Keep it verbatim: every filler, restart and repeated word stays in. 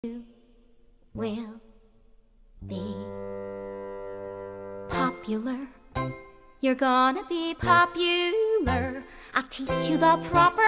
You will be popular. You're gonna be popular. I'll teach you the proper